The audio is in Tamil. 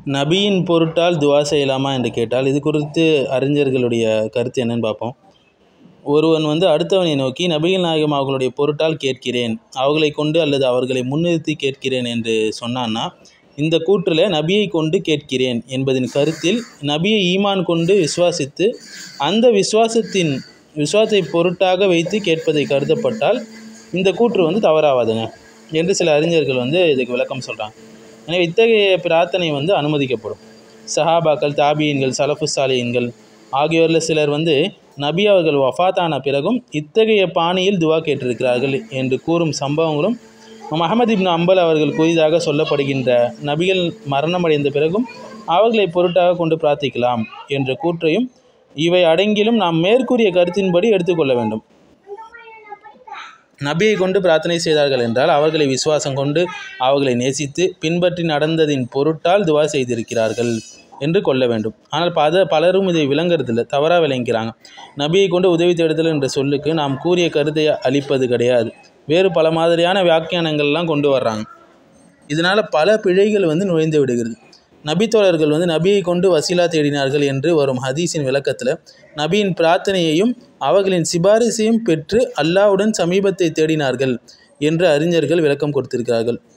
நபியின் பொருட்டால் துவா செய்யலாமா என்று கேட்டால் இது குறித்து அறிஞர்களுடைய கருத்து என்னன்னு பார்ப்போம். ஒருவன் அடுத்தவனை நோக்கி நபிகள் நாயகம் அவர்களுடைய பொருட்டால் கேட்கிறேன், அவர்களை கொண்டு அல்லது அவர்களை முன்னிறுத்தி கேட்கிறேன் என்று சொன்னான்னா, இந்த கூற்றில் நபியை கொண்டு கேட்கிறேன் என்பதின் கருத்தில் நபியை ஈமான் கொண்டு விசுவாசித்து அந்த விசுவாசத்தை பொருட்டாக வைத்து கேட்பதை கருதப்பட்டால் இந்த கூற்று தவறாவதுங்க என்று சில அறிஞர்கள் இதுக்கு விளக்கம் சொல்கிறாங்க. எனவே இத்தகைய பிரார்த்தனை அனுமதிக்கப்படும். சஹாபாக்கள், தாபியன்கள், சலஃபு சாலிஹீன்கள் ஆகியோரில் சிலர் நபி அவர்கள் வஃபாத்தான பிறகும் இத்தகைய பாணியில் துவா கேட்டிருக்கிறார்கள் என்று கூறும் சம்பவங்களும் முஹம்மது இப்னு அம்பல் அவர்கள் கூறியதாக சொல்லப்படுகின்ற நபிகள் மரணமடைந்த பிறகும் அவர்களை பொருட்டாக கொண்டு பிரார்த்திக்கலாம் என்ற கூற்றையும் இவை அடங்கிலும் நாம் மேற்கூறிய கருத்தின்படி எடுத்துக்கொள்ள வேண்டும். நபியை கொண்டு பிரார்த்தனை செய்தார்கள் என்றால் அவர்களை விசுவாசம் கொண்டு அவர்களை நேசித்து பின்பற்றி நடந்ததின் பொருட்டால் துவா செய்திருக்கிறார்கள் என்று கொள்ள வேண்டும். ஆனால் பலரும் இதை விளங்குறதில்லை, தவறாக விளங்குகிறாங்க. நபியை கொண்டு உதவி தேடுதல் என்ற சொல்லுக்கு நாம் கூறிய கருத்தை அளிப்பது கிடையாது, வேறு பல மாதிரியான வியாக்கியானங்கள்லாம் கொண்டு வர்றாங்க. இதனால் பல பிழைகள் நுழைந்து விடுகிறது. நபித்தோழர்கள் நபியை கொண்டு வசீலா தேடினார்கள் என்று வரும் ஹதீஸின் விளக்கத்தில் நபியின் பிரார்த்தனையையும் அவர்களின் சிபாரிசையும் பெற்று அல்லாஹ்வுடன் சமீபத்தை தேடினார்கள் என்று அறிஞர்கள் விளக்கம் கொடுத்திருக்கிறார்கள்.